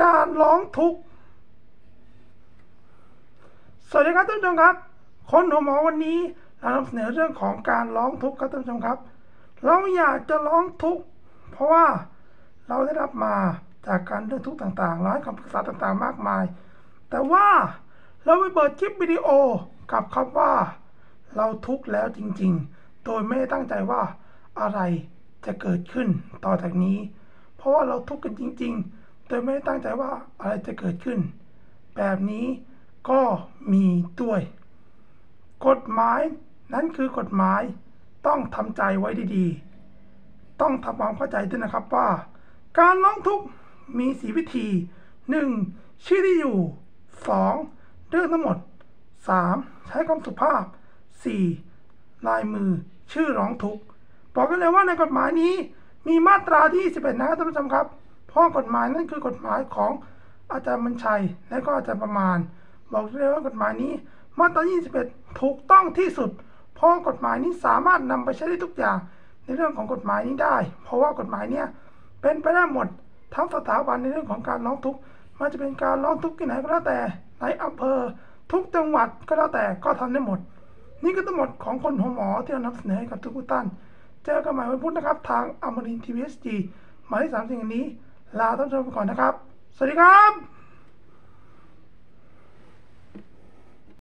การร้องทุกข์สวัสดีครับท่านผู้ชมครับคนหัวหมอวันนี้เรานำเสนอเรื่องของการร้องทุกข์ครับท่านผู้ชมครับเราอยากจะร้องทุกข์เพราะว่าเราได้รับมาจากการเรื่องทุกข์ต่างๆร้อยคำปรึกษาต่างๆมากมายแต่ว่าเราไปเปิดคลิปวิดีโอกับคำว่าเราทุกข์แล้วจริงๆโดยไม่ได้ตั้งใจว่าอะไรจะเกิดขึ้นต่อจากนี้เพราะว่าเราทุกข์กันจริงๆโดยไม่ได้ตั้งใจว่าอะไรจะเกิดขึ้นแบบนี้ก็มีด้วยกฎหมายนั้นคือกฎหมายต้องทำใจไว้ดีๆต้องทำความเข้าใจด้วยนะครับว่าการร้องทุกข์มี4วิธี 1. ชื่อที่อยู่ 2. เรื่องทั้งหมด 3. ใช้คำสุภาพ 4. ลายมือชื่อร้องทุกข์บอกกันเลยว่าในกฎหมายนี้มีมาตราที่11นะครับท่านผู้ชมครับเพราะกฎหมายนั้นคือกฎหมายของอาจารย์บัญชัยและก็อาจารย์ประมาณบอกเลยว่ากฎหมายนี้มาตรา21ถูกต้องที่สุดเพราะกฎหมายนี้สามารถนำไปใช้ได้ทุกอย่างในเรื่องของกฎหมายนี้ได้เพราะว่ากฎหมายเนี้ยเป็นไปได้หมดทั้งสถาบันในเรื่องของการร้องทุกข์มันจะเป็นการร้องทุกข์ที่ไหนก็แล้วแต่ในอำเภอทุกจังหวัดก็แล้วแต่ก็ทำได้หมดนี่ก็ทั้งหมดของคนหัวหมอที่เรานำเสนอให้กับทุกท่านเจอกันใหม่วันพุธนะครับทางอมรินทร์ทีวี HD หมายเลข30อย่างนี้ลาท่านผู้ชมไปก่อนนะครับสวัสดีครับ